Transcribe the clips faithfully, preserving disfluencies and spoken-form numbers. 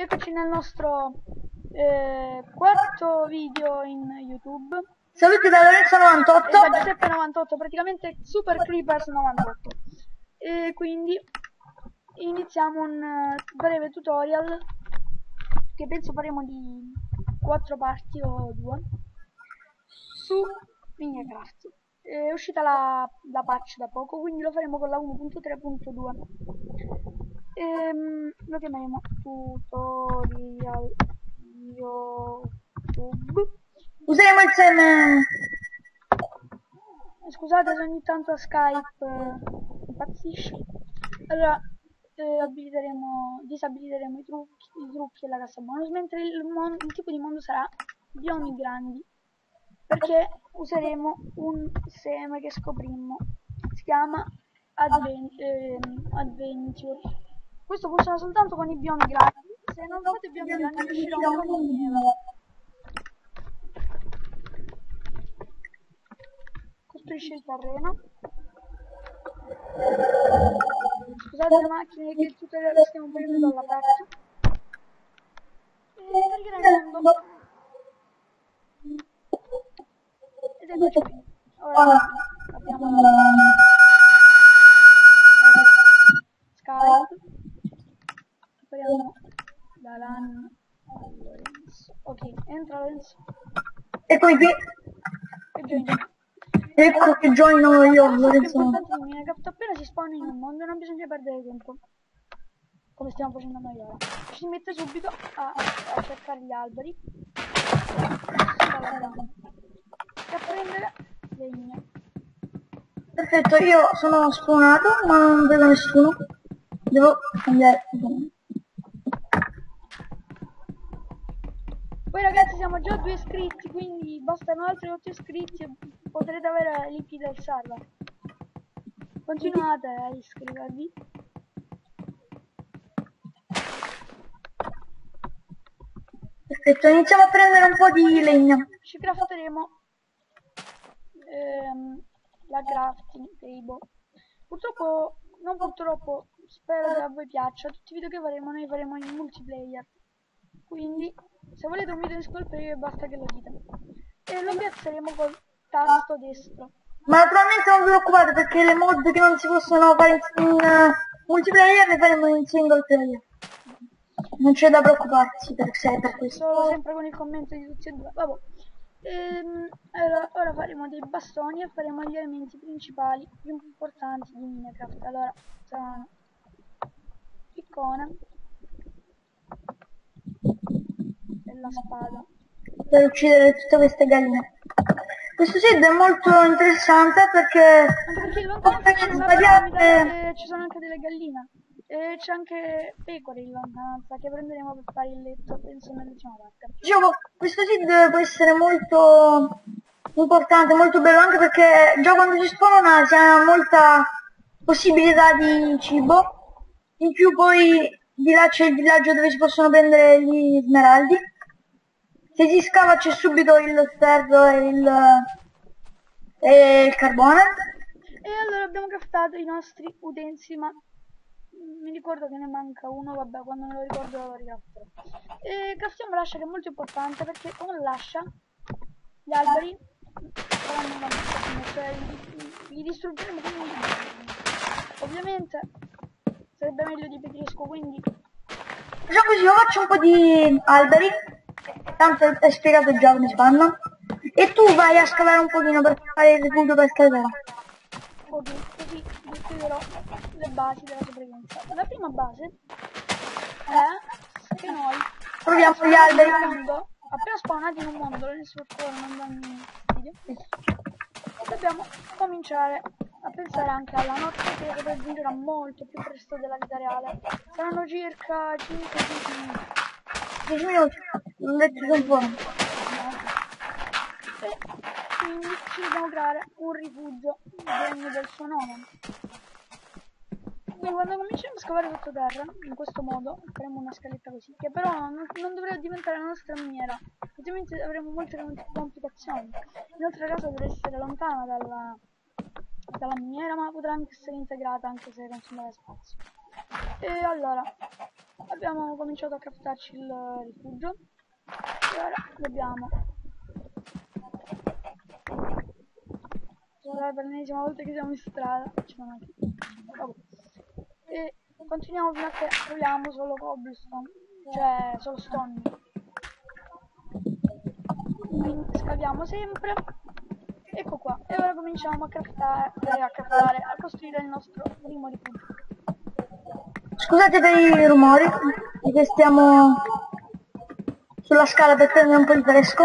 eccoci nel nostro eh, quarto video in YouTube. Saluti da Lorenzo novantotto. E da Giuseppe novantotto, praticamente Super Creepers novantotto. E quindi iniziamo un uh, breve tutorial che penso faremo di quattro parti o due su Minecraft. È uscita la, la patch da poco, quindi lo faremo con la uno punto tre punto due. Ehm, lo chiameremo tutorial YouTube. Useremo insieme. Scusate se ogni tanto Skype eh, impazzisce. Allora eh, abiliteremo, disabiliteremo i trucchi, i trucchi e la cassa bonus, mentre il, mon il tipo di mondo sarà biomi grandi, perché useremo un seme che scoprimmo, si chiama Adven eh, Adventure. Questo funziona soltanto con i biomi grandi. Se non fate biomi grandi uscirà un mondo di neve. Costruisce il terreno. Scusate le macchine che il tutorial lo stiamo facendo all'aperto. E caricherà il mondo. Ed eccoci qui. Ora abbiamo la Skype. Apriamo la LAN a Lorenzo. Ok, entra Lorenzo. Eccomi qui. E join. Ecco che joino io, Lorenzo. Minecraft appena si spawna in un mondo non bisogna perdere tempo, come stiamo facendo noi ora. Ci si mette subito a, a cercare gli alberi e a prendere legna. Perfetto, io sono spawnato ma non vedo nessuno. Devo cambiare. Poi ragazzi siamo già due iscritti, quindi bastano altri otto iscritti e potrete avere l'I P del server. Continuate a iscrivervi. Perfetto, iniziamo a prendere un po' di legna. Ci crafteremo ehm, la crafting table. Purtroppo, non purtroppo, spero che a voi piaccia. Tutti i video che faremo noi faremo in multiplayer. Quindi se volete un video in single player basta che lo dite. E lo piazzeremo col tasto destro. Ma naturalmente non vi preoccupate perché le mod che non si possono fare in, in uh, multiplayer le faremo in single player. Non c'è da preoccuparsi per sé, per questo. Solo sempre con il commento di tutti e due. Vabbè. Ehm, allora, ora faremo dei bastoni e faremo gli elementi principali più importanti di Minecraft. Allora, saranno piccone e la spada. Per uccidere tutte queste galline. Questo seed è molto interessante perché Anche perché in lontananza c'è una piramide e ci sono anche delle galline. E c'è anche pecore in lontananza che prenderemo per fare il letto, penso nell'ultima parte. Dicevo, questo seed può essere molto importante, molto bello, anche perché già quando si spawna si ha molta possibilità di cibo. In più poi di là c'è il villaggio dove si possono prendere gli smeraldi. Se si scava c'è subito il ferro e il, e il carbone. E allora abbiamo craftato i nostri utensili, ma mi ricordo che ne manca uno, vabbè, quando me lo ricordo lo ricrafterò. E craftiamo l'ascia, che è molto importante perché con l'ascia gli alberi faranno una buttatina, cioè li, li distruggeremo con un ovviamente sarebbe meglio di petrisco, quindi Facciamo così, io faccio un po' di alberi, tanto è spiegato già come si fanno, e tu vai a scavare un pochino per fare il rifugio per scalare. ok, così vi spiegherò le basi della sopravvivenza. La prima base è che noi Proviamo gli alberi. mondo, appena spawnati in un mondo, nel suo cuore non danno fastidio, dobbiamo cominciare a pensare anche alla notte, che raggiungerà molto più presto della vita reale. Saranno circa cinque dieci minuti. dieci minuti, non detto sono buono. E quindi ci dobbiamo creare un rifugio degno del suo nome. Quindi quando cominciamo a scavare sottoterra, in questo modo, faremo una scaletta così, che però non, non dovrebbe diventare la nostra miniera, altrimenti avremo molte complicazioni. Inoltre la casa deve essere lontana dalla, dalla miniera, ma potrà anche essere integrata anche se consumare spazio. E allora, abbiamo cominciato a craftarci il rifugio e ora dobbiamo scusate per l'ennesima volta che siamo in strada e continuiamo fino a che troviamo solo cobblestone, cioè solo stone. Quindi scaviamo sempre. Ecco qua, e ora cominciamo a craftare, eh, a craftare, a costruire il nostro primo rifugio. Scusate per i rumori, perché stiamo sulla scala per prendere un po' di fresco.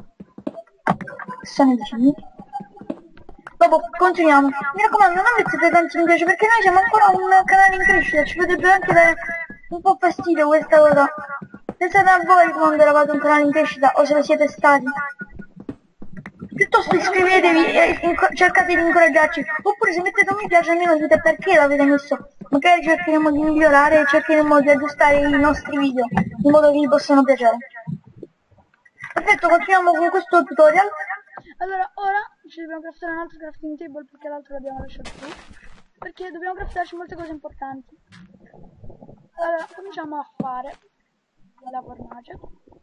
Sono vicini. Dopo continuiamo. Mi raccomando, non mettete tanti mi piace perché noi siamo ancora un canale in crescita, ci potrebbe anche dare un po' fastidio questa cosa. Pensate a voi quando eravate un canale in crescita o se lo siete stati. Piuttosto iscrivetevi e cercate di incoraggiarci, oppure se mettete un mi piace almeno dite perché l'avete messo. Magari cercheremo di migliorare e cercheremo di aggiustare i nostri video in modo che vi possano piacere. Perfetto, continuiamo con questo tutorial. Allora, ora ci dobbiamo craftare un altro crafting table perché l'altro l'abbiamo lasciato qui. Perché dobbiamo craftarci molte cose importanti. Allora, cominciamo a fare la fornace.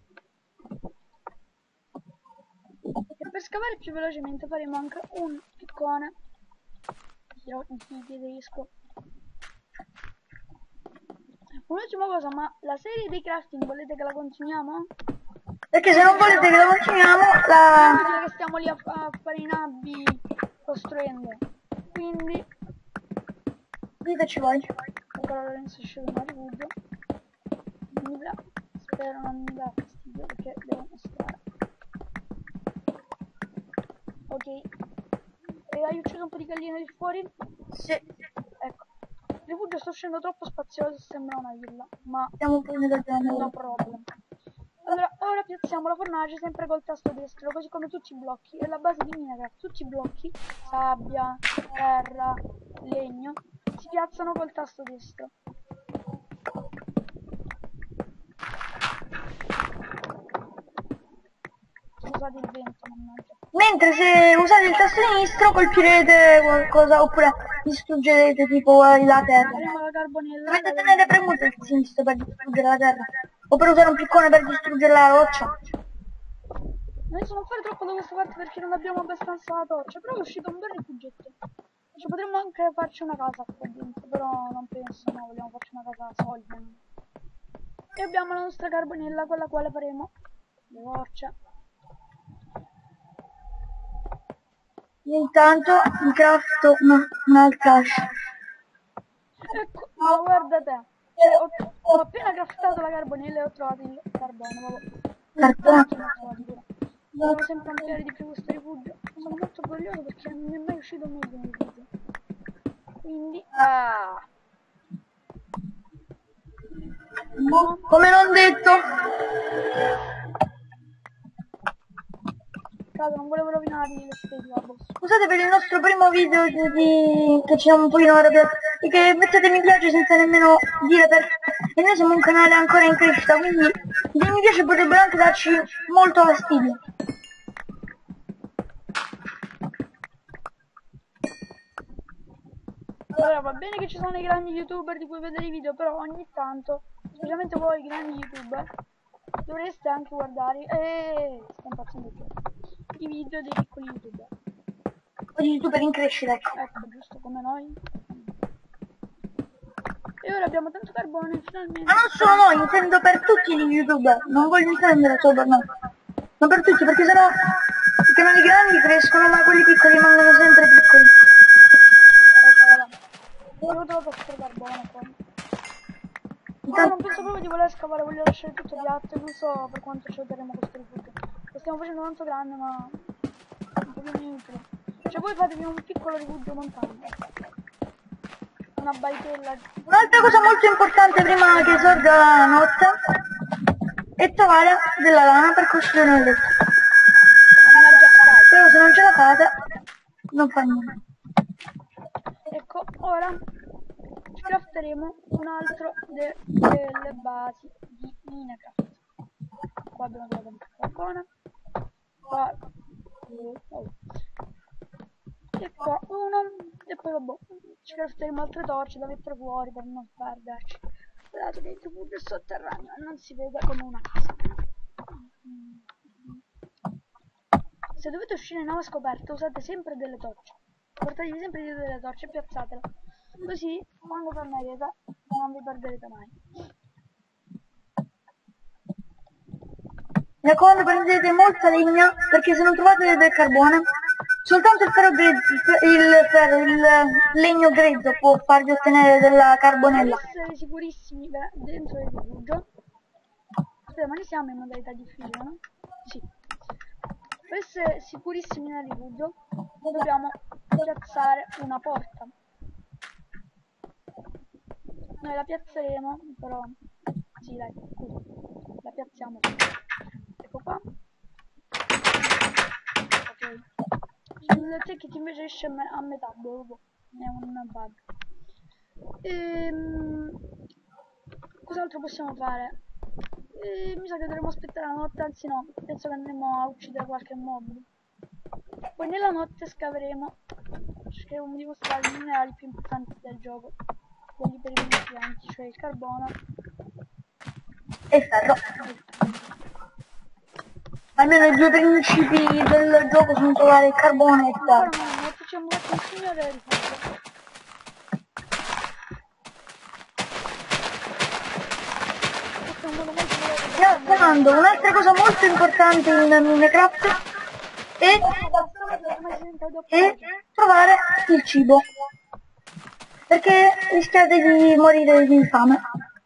E per scavare più velocemente faremo anche un piccone. Dirò in tedesco. Un'ultima cosa, ma la serie dei crafting volete che la continuiamo? Perché se non volete che la continuiamo, la... È inutile che stiamo lì a, a fare i nabbi costruendo. Quindi diteci voi. ancora Lorenzo esce da un rifugio. Mi dà, spero non mi dà fastidio perché devo mostrare. Ok. E hai ucciso un po' di galline lì fuori? Sì. Ecco. Il rifugio sta uscendo troppo spazioso, sembra una villa, ma Siamo un po' in esagerando. no problem. Allora, ora piazziamo la fornace sempre col tasto destro, così come tutti i blocchi. È la base di Minecraft. Tutti i blocchi, sabbia, terra, legno, si piazzano col tasto destro. Scusate il vento, mannaggia. Mentre se usate il tasto sinistro colpirete qualcosa oppure distruggerete tipo eh, la terra. Faremo la carbonella. Dovete tenere premuto il sinistro per distruggere la terra. O per usare un piccone per distruggere la roccia. Adesso non fare troppo da questa parte perché non abbiamo abbastanza la torcia, però è uscito un bel rifugietto. Cioè, potremmo anche farci una casa qua dentro, però non penso, no, vogliamo farci una casa solida. E abbiamo la nostra carbonella con la quale faremo le torce. Intanto mi crafto una, un'altra ascia. Ecco, ma guarda te. Cioè, ho, ho appena craftato la carbonella e ho trovato il carbone, vabbè. Carbone. Devo sempre ampliare di più questo rifugio. Sono molto orgoglioso perché non mi è mai uscito meglio un rifugio. Quindi... Ah! No. Come non detto. Caso, non volevo rovinargli l'estetica, boss. Scusate per il nostro primo video di, di, che ci siamo un pochino arrabbiati e che mettete mi piace senza nemmeno dire perché. E noi siamo un canale ancora in crescita, quindi i mi piace potrebbero anche darci molto fastidio. Allora, va bene che ci sono i grandi youtuber di cui vedere i video, però ogni tanto, specialmente voi grandi youtuber, dovreste anche guardare eh, sto impazzendo più, i video dei piccoli youtuber. O di youtuber in crescita, ecco. Ecco, giusto come noi. E ora abbiamo tanto carbone, finalmente. Ma non solo noi, intendo per tutti gli youtuber, non voglio intendere solo per noi. Ma per tutti, perché sennò i canali grandi crescono ma quelli piccoli rimangono sempre piccoli. Ecco, io ho trovato questo carbone qua. Ma non penso proprio di voler scavare, voglio lasciare tutto piatto, non so per quanto ci otterremo questo rifugio. Lo stiamo facendo tanto grande, ma un po' inutile. Cioè voi fatevi un piccolo rifugio montano. Una baitella. Un'altra cosa molto importante prima che sorga la notte è trovare della lana per costruire un letto. Però se non ce la fate non fa niente. Ecco, ora ci crafteremo un altro de delle basi di Minecraft. Qua abbiamo trovato un carbone. Qua oh. E qua uno. E poi vabbè, ci crafteremo altre torce da mettere fuori per non perderci. dato che il rifugio è sotterraneo e non si vede come una casa. Se dovete uscire in nuova scoperta usate sempre delle torce. Portatevi sempre dietro delle torce e piazzatele. Così quando tornerete non vi perderete mai. Mi raccomando, prendete molta legna, perché se non trovate del carbone, soltanto il ferro grezzo, il, ferro, il legno grezzo può farvi ottenere della carbonella. Per essere sicurissimi dentro il rifugio, aspetta, ma noi siamo in modalità difficile, no? Sì. Per essere sicurissimi nel rifugio dobbiamo piazzare una porta. Noi la piazzeremo, però sì, dai, scusa, la piazziamo. Ecco qua. Ok. Sul ticket invece esce a metà dopo, è un bug. Ehm, cos'altro possiamo fare? E mi sa che dovremo aspettare la notte, anzi no, penso che andremo a uccidere qualche mob. Poi nella notte scaveremo, cercheremo di mostrare i minerali più importanti del gioco, quelli per i principianti, cioè il carbono e il ferro. Almeno i due principi del gioco sono trovare il carbone e il ferro. Ancora no, non facciamo un signore del rifugio. Mi raccomando, un'altra cosa molto importante in Minecraft è, è trovare il cibo, perché rischiate di morire di fame.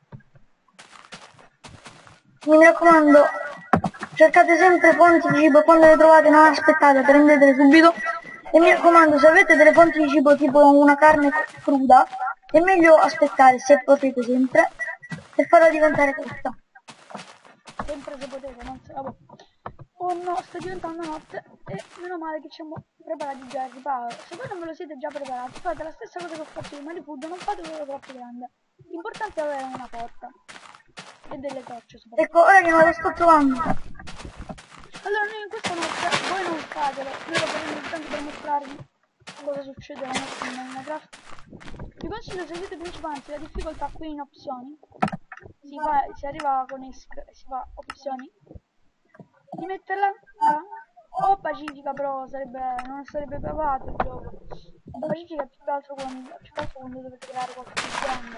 Mi raccomando, cercate sempre fonti di cibo, quando le trovate non aspettate, prendetele subito. E mi raccomando, se avete delle fonti di cibo tipo una carne cruda, è meglio aspettare, se potete sempre, per farla diventare cotta. Sempre se potete, non se la può. Oh no, sta diventando notte e meno male che ci siamo preparati già al riparo. Se voi non ve lo siete già preparati, fate la stessa cosa che ho fatto io, ma rifugio, non fate quello troppo grande. L'importante è avere una porta e delle torce soprattutto. Ecco, ora che non lo sto trovando. Allora noi in questa notte, voi non fatelo, noi lo faremo soltanto per mostrarvi cosa succede la notte in Minecraft. Vi consiglio, se siete principianti, la difficoltà qui in opzioni. Si, fa, si arriva con ESC e si fa opzioni, di metterla a o pacifica, però sarebbe, non sarebbe provato il gioco. La pacifica è più che altro quando, più che altro quando dovete creare qualcosa di grande.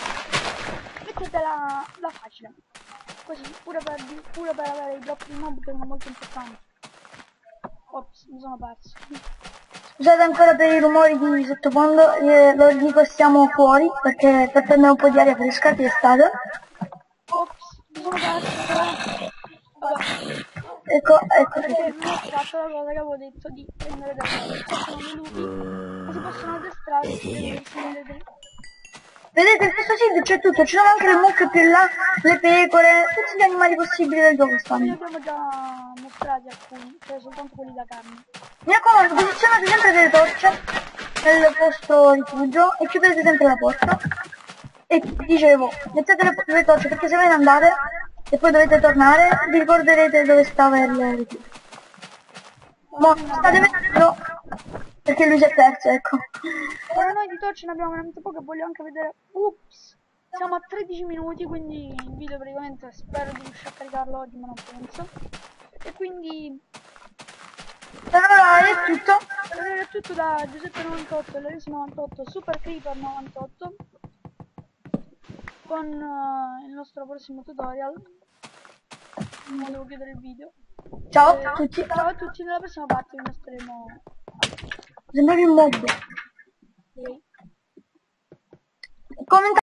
Mettetela la facile, così pure per, pure per avere i blocchi di mob che sono molto importanti. Ops, mi sono perso. Scusate ancora per i rumori di sottofondo, eh, lo dico, stiamo fuori perché per prendere un po' di aria fresca che è stato. Ops, mi sono perso però. Vabbè. Ecco, ecco. Perché non ho fatto la cosa che avevo detto di prendere delle cose. Sono dei lupi che si possono addestrare e prendere dei... Vedete, in questo sito c'è tutto, ci sono anche le mucche più in là, le pecore, tutti gli animali possibili del gioco Li stanno. abbiamo già mostrati alcuni, cioè soltanto quelli da carne. Mi raccomando, posizionate sempre delle torce nel vostro rifugio e chiudete sempre la porta. E dicevo, mettete le, le torce perché se ve ne andate e poi dovete tornare, vi ricorderete dove stava il rifugio. Ma state vedendo perché lui si è perso, ecco. Ora noi di torce ne abbiamo veramente poco e voglio anche vedere... Ups! Siamo a tredici minuti, quindi il video praticamente spero di riuscire a caricarlo oggi, ma non penso. E quindi... Allora è tutto. Allora è tutto da Giuseppe novantotto, Loris novantotto, Super Creeper novantotto. Con uh, il nostro prossimo tutorial. Non devo chiudere il video. Ciao eh, a tutti. Ciao a tutti, nella prossima parte vi mostreremo... Sembravi un mob. Okay. Commentate.